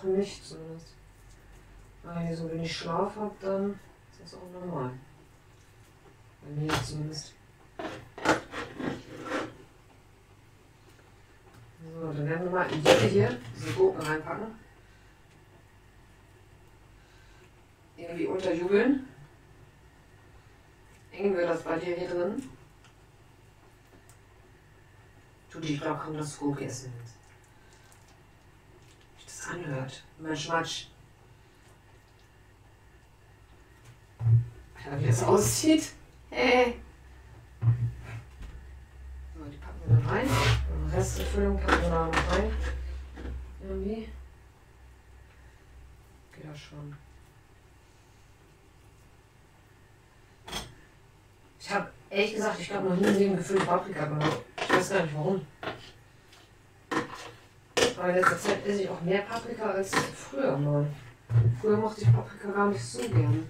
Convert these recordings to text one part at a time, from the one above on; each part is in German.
Für mich zumindest. Wenn ich so wenig Schlaf habe, dann ist das auch normal. Bei mir zumindest. So, dann werden wir mal in diese Gurken reinpacken. Irgendwie unterjubeln. Eng wird das bei dir hier drin. Du dich doch kaum das Gurke essen willst. Wie das anhört. Matsch, matsch. Alter, wie das aussieht. Hey. So, die packen wir da rein. Die Restfüllung packen wir da noch rein. Irgendwie. Geht das schon. Ich habe ehrlich gesagt, ich glaube noch nie in dem gefüllte Paprika gemacht. Ich weiß gar nicht warum. Aber in letzter Zeit esse ich auch mehr Paprika als früher mal. Früher mochte ich Paprika gar nicht so gern.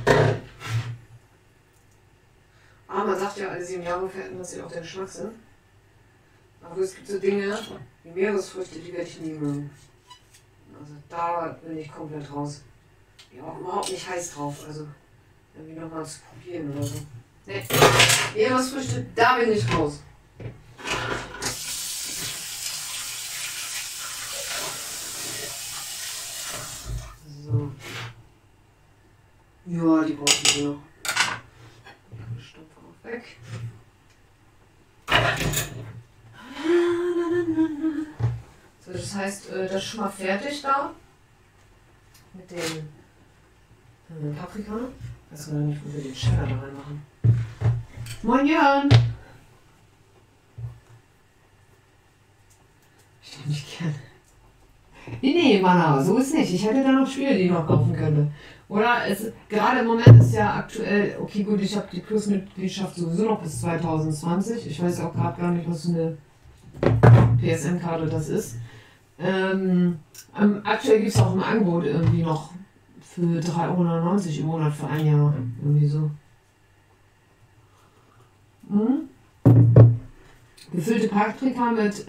Aber man sagt ja, alle 7 Jahre verändert sich auch der Geschmackssinn. Aber es gibt so Dinge wie Meeresfrüchte, die werde ich nie mögen. Also da bin ich komplett raus. Ich bin auch überhaupt nicht heiß drauf. Also irgendwie nochmal zu probieren oder so. Nee, Meeresfrüchte, da bin ich raus. So. Ja, die brauchen wir noch. Stopfen auch weg. So, das heißt, das ist schon mal fertig da. Mit den Paprika. Ich weiß gar nicht, wo wir den Cheddar da reinmachen. Moin Jörn! Ich nehme dich gerne. Nee, Mann, so ist nicht. Ich hätte da noch Spiele, die ich noch kaufen könnte. Oder gerade im Moment ist ja aktuell, okay gut, ich habe die Plus-Mitgliedschaft sowieso noch bis 2020. Ich weiß auch gerade gar nicht, was für eine PSN-Karte das ist. Aktuell gibt es auch im Angebot irgendwie noch für 3,99 € im Monat für ein Jahr. Irgendwie so. Gefüllte Paprika mit,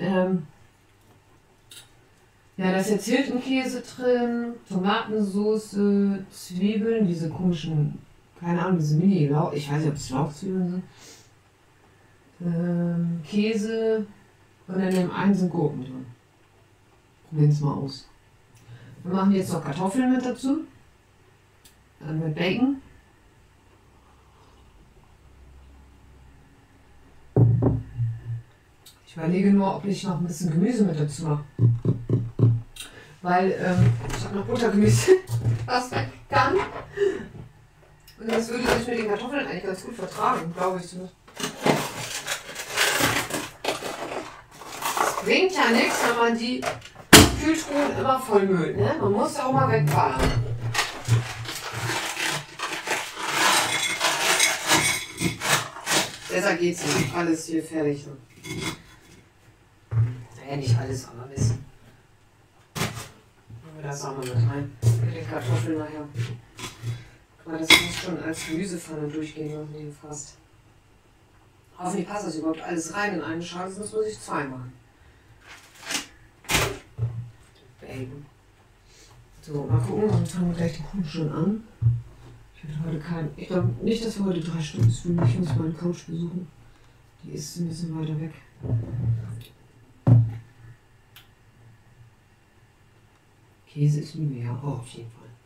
ja, da ist jetzt Hirtenkäse drin, Tomatensauce, Zwiebeln, diese komischen, keine Ahnung, diese Mini-Lauch, ich weiß nicht, ob es Lauchzwiebeln sind. Käse und in dem einen sind Gurken drin. Probieren es mal aus. Wir machen jetzt noch Kartoffeln mit dazu. Dann mit Bacon. Ich überlege nur, ob ich noch ein bisschen Gemüse mit dazu mache. Weil ich habe noch Buttergemüse, was weg kann. Und das würde sich mit den Kartoffeln eigentlich ganz gut vertragen, glaube ich zumindest. Es bringt ja nichts, wenn man die Kühltruhen immer vollmüllt. Ne? Man muss ja auch mal wegballern. Besser geht's nicht. Alles hier fertig. Naja, nicht alles, aber ein bisschen. Machen wir das auch mal mit rein. Mit den Kartoffeln nachher. Guck mal, das muss schon als Gemüsepfanne durchgehen, irgendwie fast. Hoffentlich passt das überhaupt alles rein in einen Schal, sonst muss ich 2 machen. Bacon. So, mal gucken, dann fangen wir gleich die Kuchen schon an. Ich hatte heute keinen. Ich glaube nicht, dass wir heute 3 Stunden fühlen. Ich muss meine Couch besuchen. Die ist ein bisschen weiter weg. Käse ist Liebe, ja. Oh, auf jeden Fall.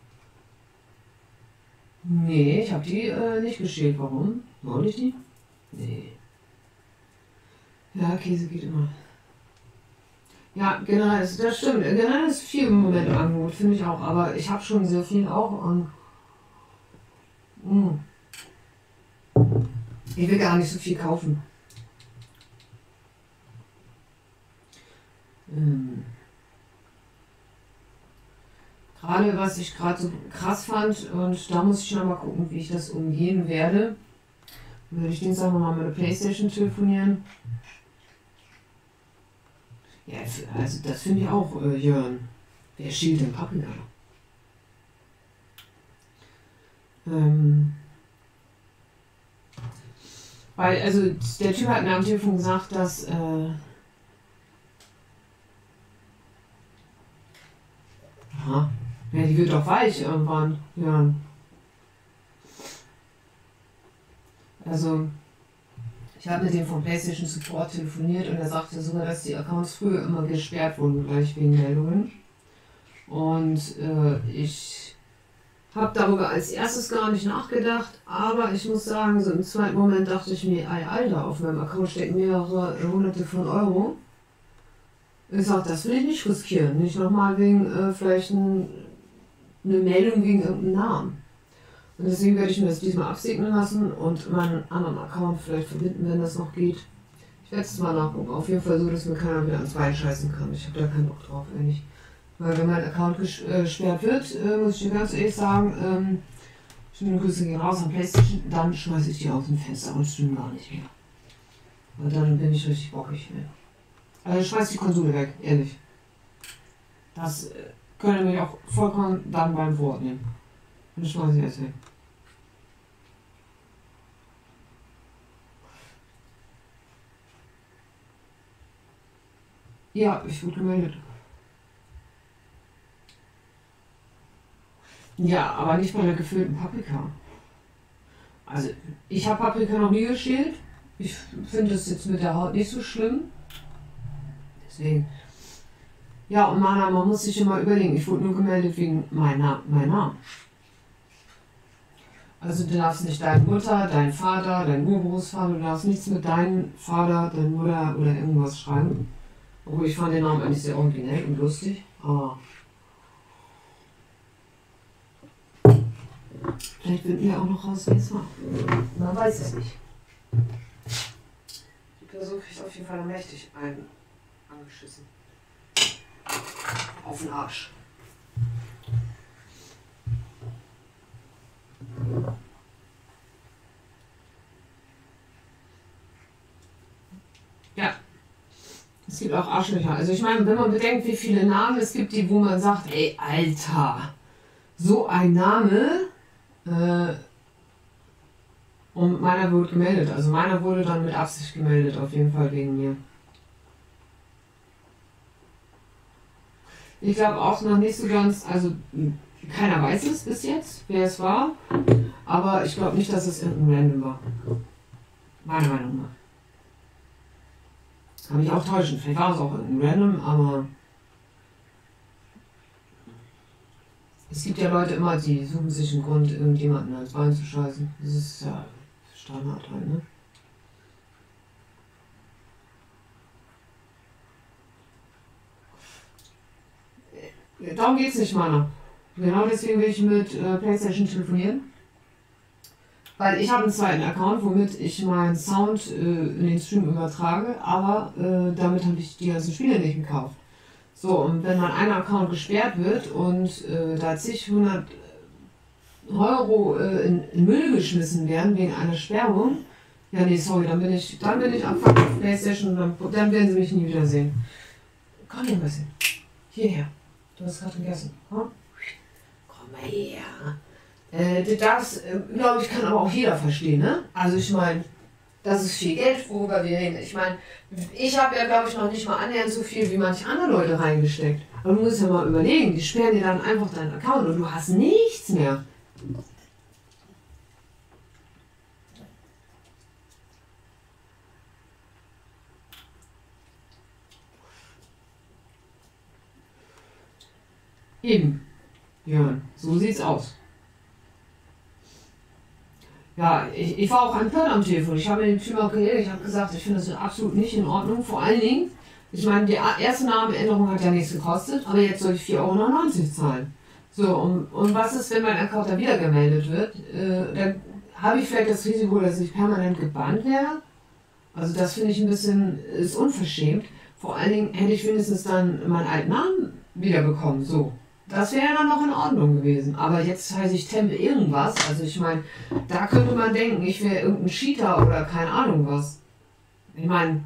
Nee, ich habe die nicht geschält. Warum? Wollte ich die? Nee. Ja, Käse geht immer. Ja, generell, das stimmt. Generell ist viel im Moment im Angebot, finde ich auch. Aber ich habe schon sehr viel auch. Und ich will gar nicht so viel kaufen. Gerade was ich gerade so krass fand, und da muss ich noch mal gucken, wie ich das umgehen werde. Würde ich Dienstag nochmal mit der Playstation telefonieren. Ja, also das finde ich auch, Jörn. Wer schält denn Paprika? Weil, also der Typ hat mir am Telefon gesagt, dass Ja. Ja, die wird doch weich irgendwann. Ja. Also, ich habe mit dem vom PlayStation Support telefoniert und er sagte sogar, dass die Accounts früher immer gesperrt wurden, gleich wegen Meldungen. Und ich habe darüber als erstes gar nicht nachgedacht, aber ich muss sagen, so im zweiten Moment dachte ich mir, ey, Alter, auf meinem Account stecken mehrere hunderte von Euro. Ich sag, das will ich nicht riskieren. Nicht nochmal wegen vielleicht eine Meldung wegen irgendeinem Namen. Und deswegen werde ich mir das diesmal absegnen lassen und meinen anderen Account vielleicht verbinden, wenn das noch geht. Ich werde es mal nachgucken. Auf jeden Fall so, dass mir keiner wieder ans Bein scheißen kann. Ich habe da keinen Bock drauf, ehrlich. Weil wenn mein Account gesperrt wird, muss ich dir ganz ehrlich sagen, schöne Grüße gehen raus am PlayStation, dann schmeiße ich die aus dem Fenster und streame gar nicht mehr. Weil dann bin ich richtig bockig. Ne? Also ich schmeiß die Konsole weg, ehrlich. Das könnt ihr mich auch vollkommen dann beim Wort nehmen. Und ich schmeiße sie jetzt weg. Ja, ich wurde gemeldet. Ja, aber nicht bei der gefüllten Paprika. Also, ich habe Paprika noch nie geschält. Ich finde es jetzt mit der Haut nicht so schlimm. Deswegen. Ja, und man muss sich immer überlegen. Ich wurde nur gemeldet wegen meinem Namen. Also, du darfst nicht deine Mutter, deinen Vater, deinen Urgroßvater, du darfst nichts mit deinem Vater, deiner Mutter oder irgendwas schreiben. Obwohl ich fand den Namen eigentlich sehr originell und lustig. Aber vielleicht finden wir auch noch raus, wer es war. Man weiß es nicht. Die Person kriegt auf jeden Fall mächtig einen angeschissen. Auf den Arsch. Ja. Es gibt auch Arschlöcher. Also ich meine, wenn man bedenkt, wie viele Namen es gibt, die wo man sagt, ey, Alter, so ein Name, und meiner wurde gemeldet. Also meiner wurde dann mit Absicht gemeldet, auf jeden Fall wegen mir. Ich glaube auch noch nicht so ganz, also keiner weiß es bis jetzt, wer es war, aber ich glaube nicht, dass es irgendein Random war. Meiner Meinung nach. Kann mich auch täuschen, vielleicht war es auch irgendein Random, aber es gibt ja Leute immer, die suchen sich einen Grund, irgendjemanden als Bein zu scheißen. Das ist ja Standard halt, ne? Darum geht's nicht, Mann. Genau deswegen will ich mit PlayStation telefonieren. Weil ich habe einen zweiten Account, womit ich meinen Sound in den Stream übertrage, aber damit habe ich die ganzen Spiele nicht gekauft. So, und wenn dann ein Account gesperrt wird und da zig 100 Euro in Müll geschmissen werden wegen einer Sperrung, ja nee, sorry, dann bin ich am Fuck auf PlayStation und dann werden sie mich nie wiedersehen. Komm hier ein bisschen. Hierher. Du hast gerade gegessen. Hm? Komm mal her. Das, glaube ich, kann aber auch jeder verstehen, ne? Also ich meine, das ist viel Geld, worüber wir reden. Ich meine, ich habe ja, glaube ich, noch nicht mal annähernd so viel wie manche andere Leute reingesteckt. Aber du musst ja mal überlegen, die sperren dir dann einfach deinen Account und du hast nichts mehr. Eben. Ja, so sieht's aus. Ja, ich war auch empört am Telefon. Ich habe mit dem Typ auch geredet. Ich habe gesagt, ich finde das absolut nicht in Ordnung. Vor allen Dingen, ich meine, die erste Namenänderung hat ja nichts gekostet, aber jetzt soll ich 4,99 € zahlen. So, und was ist, wenn mein Account dann wieder gemeldet wird? Dann habe ich vielleicht das Risiko, dass ich permanent gebannt werde. Also das finde ich ein bisschen, ist unverschämt. Vor allen Dingen hätte ich wenigstens dann meinen alten Namen wiederbekommen. So. Das wäre dann noch in Ordnung gewesen. Aber jetzt heiße ich Tempe irgendwas. Also ich meine, da könnte man denken, ich wäre irgendein Cheater oder keine Ahnung was. Ich meine,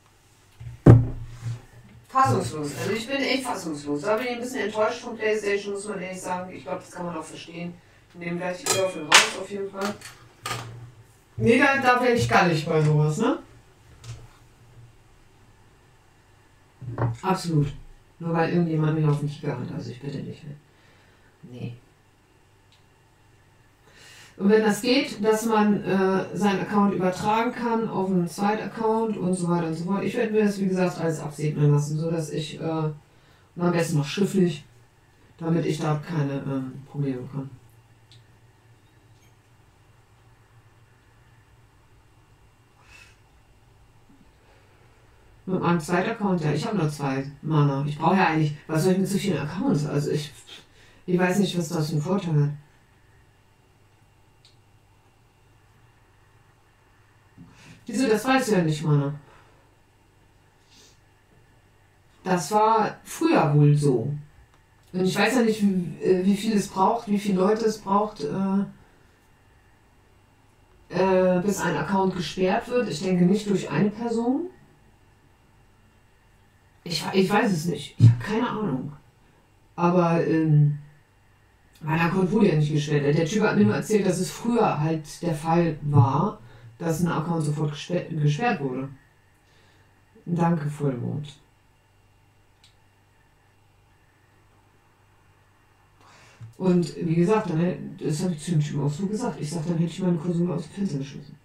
fassungslos. Also ich bin echt fassungslos. Da bin ich ein bisschen enttäuscht von PlayStation, muss man ehrlich sagen. Ich glaube, das kann man auch verstehen. Wir nehmen gleich die Würfel raus, auf jeden Fall. Nee, da wäre ich gar nicht bei sowas, ne? Absolut. Nur weil irgendjemand mich auf den Kicker hat, also ich bitte nicht mehr. Nee. Und wenn das geht, dass man seinen Account übertragen kann auf einen Zweit-Account und so weiter und so fort. Ich werde mir das, wie gesagt, alles absegnen lassen, sodass ich, und am besten noch schriftlich, damit ich da keine Probleme bekomme. Mit meinem Zweit-Account, ja, ich habe nur 2 Mana. Ich brauche ja eigentlich, was soll ich mit so vielen Accounts? Also ich weiß nicht, was das für einen Vorteil hat. Wieso, das weißt du ja nicht, Mana. Das war früher wohl so. Und ich weiß ja nicht, wie viel es braucht, wie viele Leute es braucht, bis ein Account gesperrt wird. Ich denke nicht durch eine Person. Ich weiß es nicht. Ich habe keine Ahnung. Aber mein Account wurde ja nicht gesperrt. Der Typ hat mir nur erzählt, dass es früher halt der Fall war, dass ein Account sofort gesperrt wurde. Danke, Vollmond. Und wie gesagt, das habe ich zu dem Typen auch so gesagt. Ich sage, dann hätte ich meine Konsole aus dem Fenster geschmissen.